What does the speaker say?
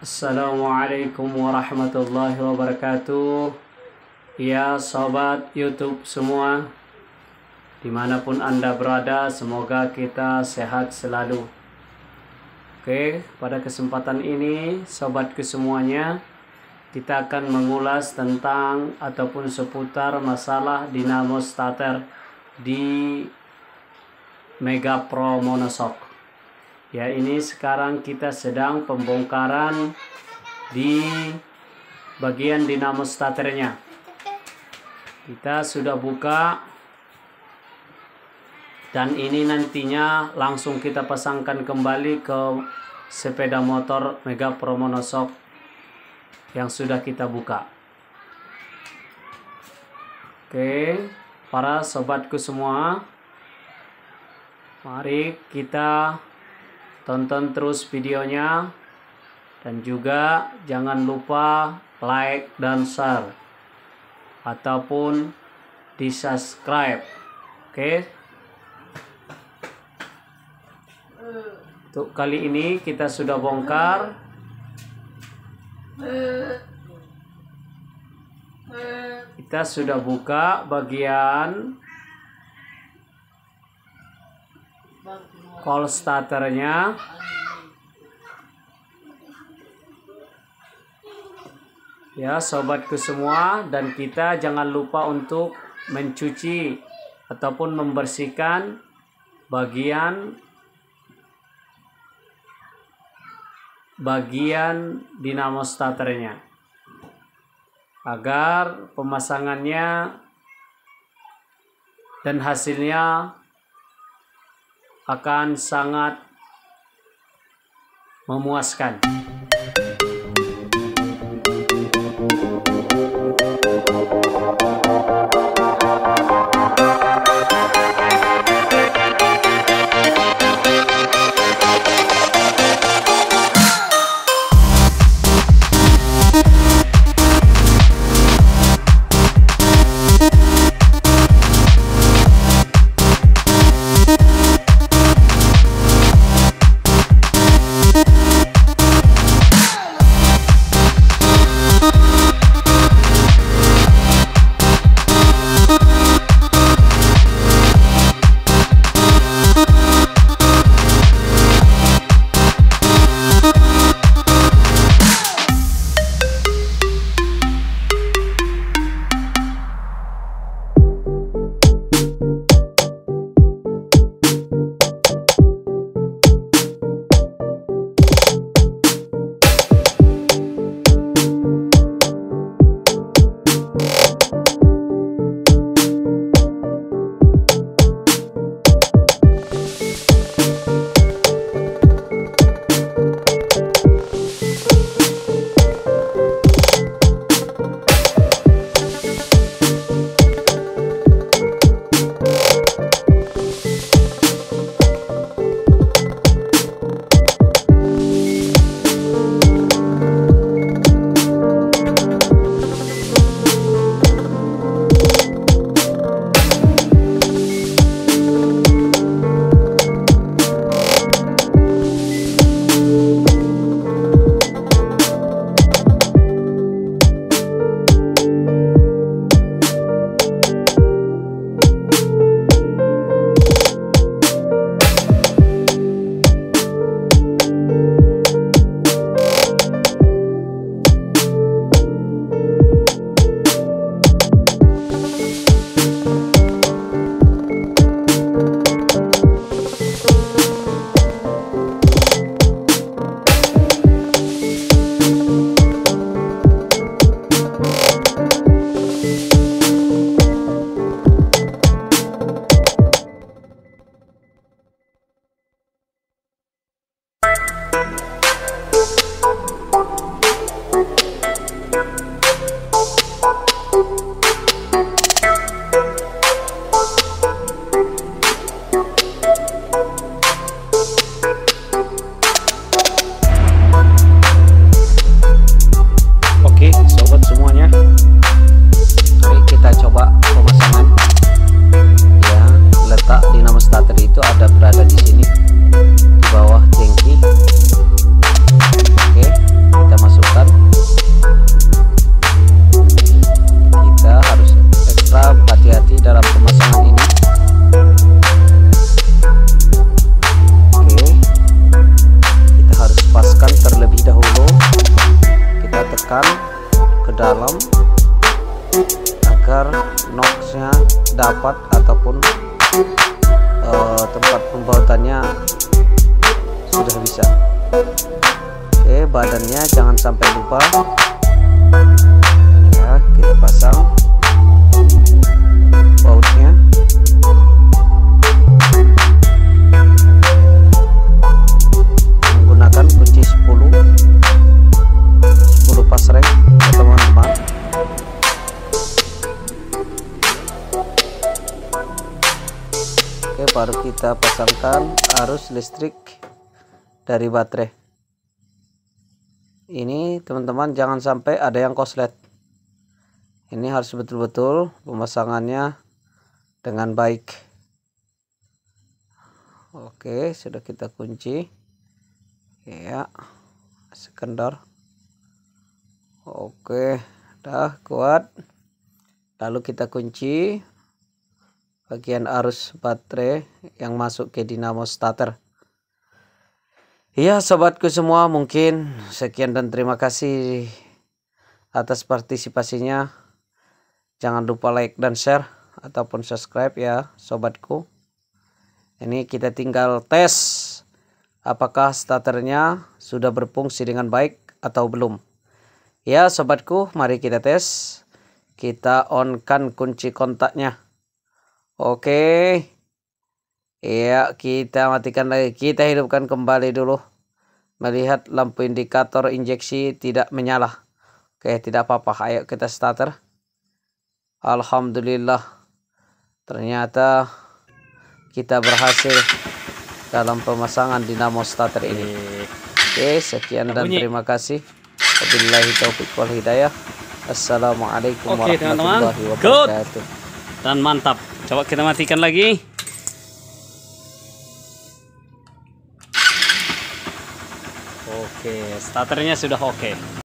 Assalamualaikum warahmatullahi wabarakatuh. Ya sobat YouTube semua, dimanapun Anda berada, semoga kita sehat selalu. Oke, pada kesempatan ini sobatku semuanya, kita akan mengulas tentang ataupun seputar masalah dinamo starter di Mega Pro Monoshock. Ya, ini sekarang kita sedang pembongkaran di bagian dinamo starternya. Kita sudah buka, dan ini nantinya langsung kita pasangkan kembali ke sepeda motor Mega Pro Monoshock yang sudah kita buka. Oke, para sobatku semua, mari kita tonton terus videonya, dan juga jangan lupa like dan share ataupun di subscribe. Oke, untuk kali ini kita sudah bongkar. Kita sudah buka bagian coil starternya. Ya sobatku semua, dan kita jangan lupa untuk mencuci ataupun membersihkan bagian dinamo starternya agar pemasangannya dan hasilnya akan sangat memuaskan. sampai lupa. Ya, kita pasang bautnya. Menggunakan kunci 10 pasreng ya teman-teman. Oke, baru kita pasangkan arus listrik dari baterai. Ini teman-teman jangan sampai ada yang koslet. Ini harus betul-betul pemasangannya dengan baik. Oke, sudah kita kunci ya, sekendor. Oke, udah kuat. Lalu kita kunci bagian arus baterai yang masuk ke dinamo starter. Ya sobatku semua, mungkin sekian dan terima kasih atas partisipasinya. Jangan lupa like dan share ataupun subscribe ya sobatku. Ini kita tinggal tes apakah starternya sudah berfungsi dengan baik atau belum. Ya sobatku, mari kita tes. Kita on kan kunci kontaknya. Oke. Ya, kita matikan lagi. Kita hidupkan kembali dulu. Melihat lampu indikator injeksi tidak menyala. Oke, tidak apa-apa. Ayo kita starter. Alhamdulillah. Ternyata kita berhasil dalam pemasangan dinamo starter ini. Oke, sekian dan terima kasih. Wabillahi taufiq wal hidayah. Assalamualaikum warahmatullahi wabarakatuh. Dan mantap. Coba kita matikan lagi. Oke, starternya sudah oke.